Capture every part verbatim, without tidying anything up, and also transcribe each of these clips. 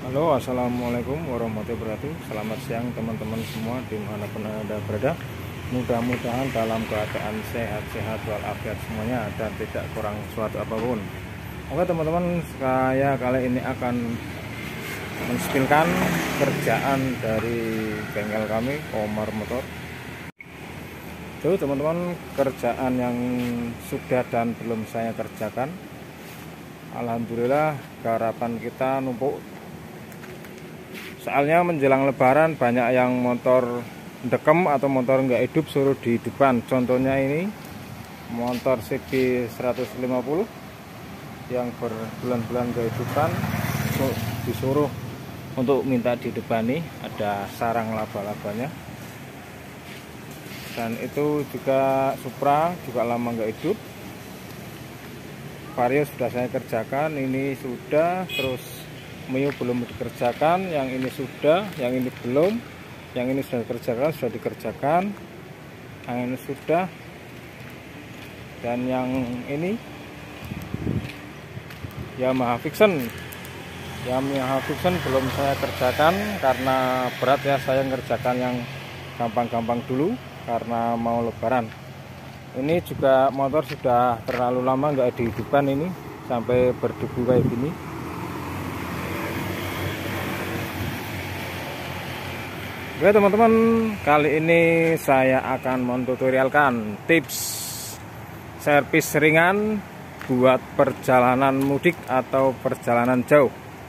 Halo, assalamualaikum warahmatullahi wabarakatuh. Selamat siang teman-teman semua dimanapun anda berada. Mudah-mudahan dalam keadaan sehat-sehat walafiat semuanya dan tidak kurang suatu apapun. Oke teman-teman, saya kali ini akan menspilkan kerjaan dari bengkel kami, Komar Motor. Tuh teman-teman, kerjaan yang sudah dan belum saya kerjakan, alhamdulillah garapan kita numpuk. Soalnya menjelang lebaran banyak yang motor dekem atau motor nggak hidup suruh di depan. Contohnya ini motor C B seratus lima puluh yang berbulan-bulan nggak hidupan, disuruh untuk minta di depan nih, ada sarang laba-labanya. Dan itu juga Supra juga lama nggak hidup. Vario sudah saya kerjakan, ini sudah, terus Mio belum dikerjakan, yang ini sudah, yang ini belum, yang ini sudah dikerjakan, sudah dikerjakan, yang ini sudah, dan yang ini Yamaha Vision. Yamaha Vision belum saya kerjakan karena berat ya, saya ngerjakan yang gampang-gampang dulu karena mau lebaran. Ini juga motor sudah terlalu lama nggak dihidupkan, ini sampai berdebu kayak gini. Oke teman-teman, kali ini saya akan mentutorialkan tips servis ringan buat perjalanan mudik atau perjalanan jauh.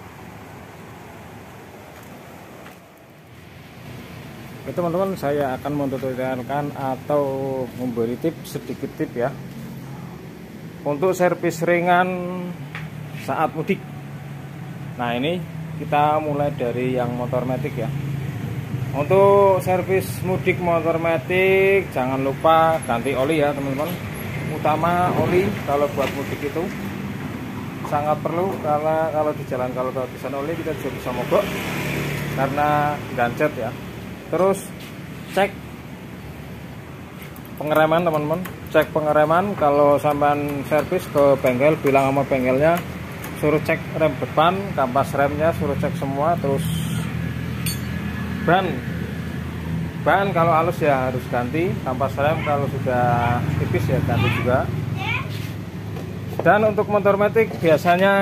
Oke teman-teman, saya akan mentutorialkan atau memberi tips, sedikit tips ya, untuk servis ringan saat mudik. Nah ini kita mulai dari yang motor matic ya. Untuk servis mudik motor matic, jangan lupa ganti oli ya teman-teman. Utama oli kalau buat mudik itu sangat perlu, karena kalau di jalan kalau kehabisan oli kita juga bisa mogok karena gancet ya. Terus cek pengereman teman-teman, cek pengereman. Kalau sampean servis ke bengkel, bilang sama bengkelnya suruh cek rem depan, kampas remnya suruh cek semua. Terus ban ban kalau halus ya harus ganti, kampas rem kalau sudah tipis ya ganti juga. Dan untuk motor matic biasanya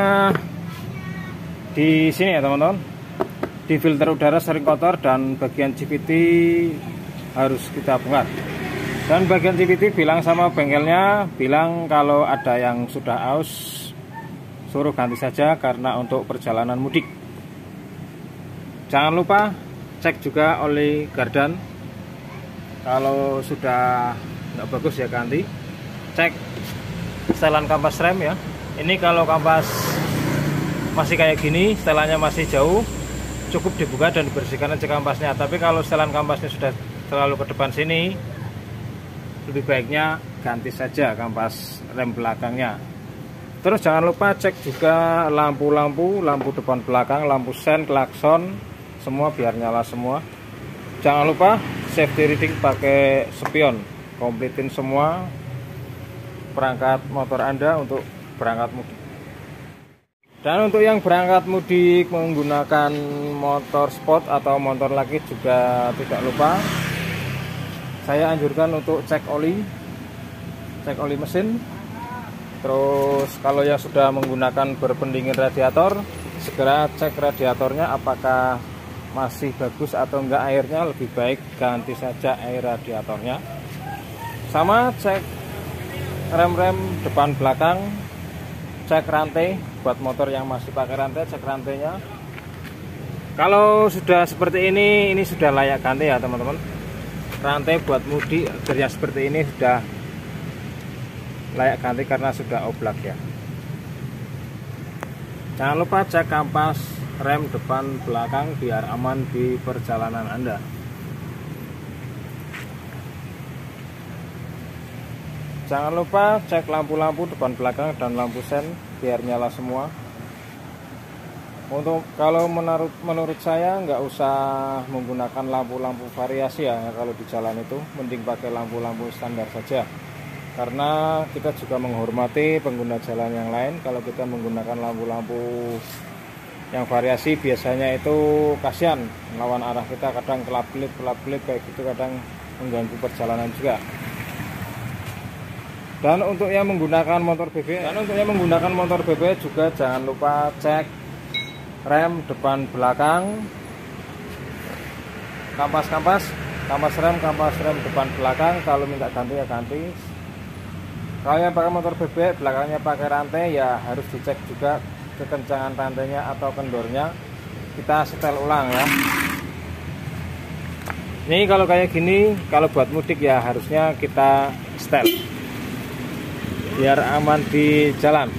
di sini ya teman-teman, di filter udara sering kotor dan bagian C V T harus kita bongkar. Dan bagian C V T bilang sama bengkelnya, bilang kalau ada yang sudah aus suruh ganti saja karena untuk perjalanan mudik. Jangan lupa cek juga oli gardan, kalau sudah nggak bagus ya ganti. Cek setelan kampas rem ya, ini kalau kampas masih kayak gini, setelannya masih jauh, cukup dibuka dan dibersihkan aja kampasnya. Tapi kalau setelan kampasnya sudah terlalu ke depan sini, lebih baiknya ganti saja kampas rem belakangnya. Terus jangan lupa cek juga lampu-lampu, lampu depan belakang, lampu sen, klakson, semua biar nyala semua. Jangan lupa safety reading pakai spion, kompletin semua perangkat motor Anda untuk berangkat mudik. Dan untuk yang berangkat mudik menggunakan motor sport atau motor laki juga tidak lupa, saya anjurkan untuk cek oli, cek oli mesin. Terus kalau yang sudah menggunakan berpendingin radiator, segera cek radiatornya apakah masih bagus atau enggak airnya. Lebih baik ganti saja air radiatornya. Sama cek rem-rem depan belakang, cek rantai buat motor yang masih pakai rantai, cek rantainya. Kalau sudah seperti ini, ini sudah layak ganti ya teman-teman. Rantai buat mudik kerja seperti ini sudah layak ganti karena sudah oblak ya. Jangan lupa cek kampas rem depan belakang biar aman di perjalanan Anda. Jangan lupa cek lampu-lampu depan belakang dan lampu sen biar nyala semua. Untuk kalau menurut menurut saya nggak usah menggunakan lampu-lampu variasi ya, kalau di jalan itu mending pakai lampu-lampu standar saja. Karena kita juga menghormati pengguna jalan yang lain. Kalau kita menggunakan lampu-lampu Yang variasi biasanya itu kasihan melawan arah kita, kadang kelap-kelip kelap-kelip kayak gitu, kadang mengganggu perjalanan juga. Dan untuk yang menggunakan motor B B, dan untuk yang menggunakan motor B B juga jangan lupa cek rem depan belakang, kampas-kampas, kampas rem, kampas rem depan belakang. Kalau minta ganti ya ganti. Kalau yang pakai motor B B belakangnya pakai rantai, ya harus dicek juga kekencangan rantainya atau kendornya, kita setel ulang ya. Ini kalau kayak gini, kalau buat mudik ya harusnya kita setel biar aman di jalan.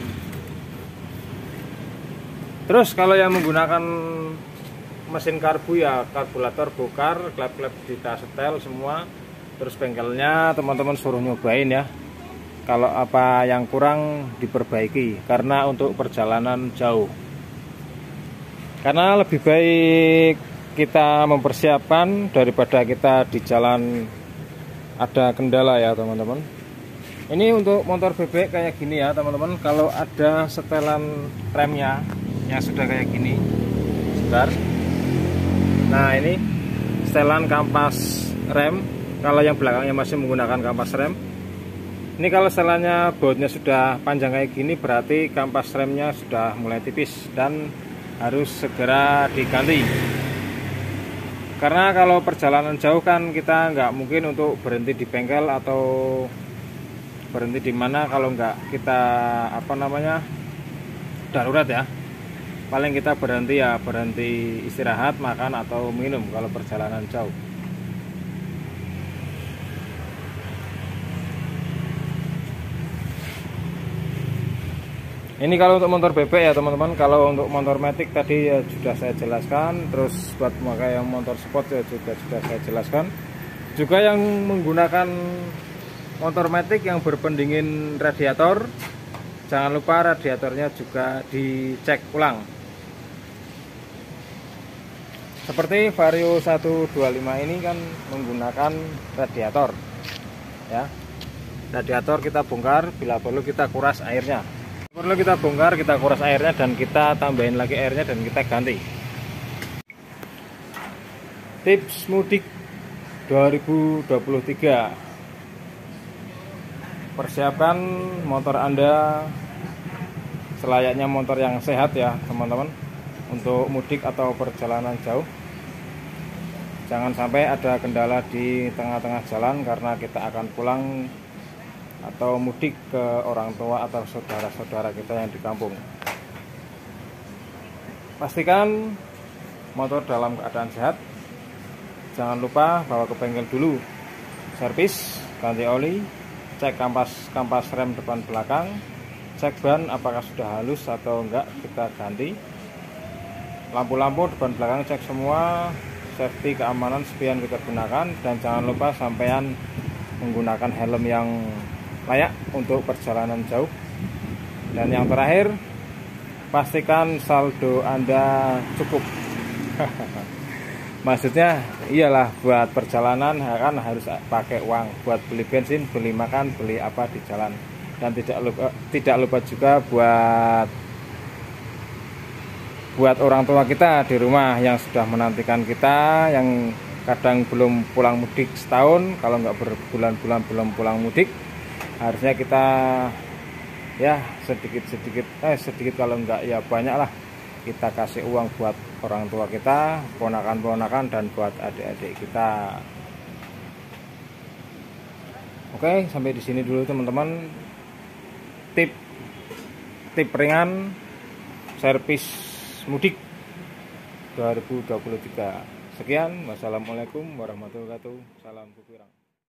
Terus kalau yang menggunakan mesin karbu ya karburator bokar, klep-klep kita setel semua. Terus bengkelnya teman-teman suruh nyobain ya. Kalau apa yang kurang diperbaiki, karena untuk perjalanan jauh. Karena lebih baik kita mempersiapkan daripada kita di jalan ada kendala ya teman-teman. Ini untuk motor B B kayak gini ya teman-teman. Kalau ada setelan remnya yang sudah kayak gini, sebentar. Nah ini setelan kampas rem. Kalau yang belakangnya masih menggunakan kampas rem. Ini kalau setelannya bautnya sudah panjang kayak gini, berarti kampas remnya sudah mulai tipis dan harus segera diganti. Karena kalau perjalanan jauh kan kita nggak mungkin untuk berhenti di bengkel atau berhenti di mana kalau nggak kita apa namanya darurat ya. Paling kita berhenti ya berhenti istirahat, makan atau minum kalau perjalanan jauh. Ini kalau untuk motor B B ya teman-teman. Kalau untuk motor matic tadi ya sudah saya jelaskan. Terus buat memakai yang motor sport ya juga sudah saya jelaskan. Juga yang menggunakan motor matic yang berpendingin radiator, jangan lupa radiatornya juga dicek ulang. Seperti Vario seratus dua puluh lima ini kan menggunakan radiator ya. Radiator kita bongkar, bila perlu kita kuras airnya. Perlu kita bongkar, kita kuras airnya, dan kita tambahin lagi airnya dan kita ganti. Tips mudik dua ribu dua puluh tiga. Persiapkan motor Anda selayaknya motor yang sehat ya teman-teman, untuk mudik atau perjalanan jauh. Jangan sampai ada kendala di tengah-tengah jalan karena kita akan pulang atau mudik ke orang tua atau saudara-saudara kita yang di kampung. Pastikan motor dalam keadaan sehat. Jangan lupa bawa ke bengkel dulu, servis, ganti oli, cek kampas kampas rem depan belakang, cek ban apakah sudah halus atau enggak, kita ganti. Lampu-lampu depan belakang cek semua, safety keamanan spion kita gunakan, dan jangan lupa sampean menggunakan helm yang layak untuk perjalanan jauh. Dan yang terakhir, pastikan saldo Anda cukup. Maksudnya iyalah buat perjalanan kan harus pakai uang buat beli bensin, beli makan, beli apa di jalan. Dan tidak lupa tidak lupa juga buat buat orang tua kita di rumah yang sudah menantikan kita, yang kadang belum pulang mudik setahun, kalau nggak berbulan-bulan belum pulang mudik. Harusnya kita ya sedikit-sedikit eh sedikit kalau enggak ya banyak lah kita kasih uang buat orang tua kita, ponakan-ponakan, dan buat adik-adik kita. Oke, sampai di sini dulu teman-teman. Tip tip ringan servis mudik dua ribu dua puluh tiga. Sekian, wassalamualaikum warahmatullahi wabarakatuh. Salam Kupirang.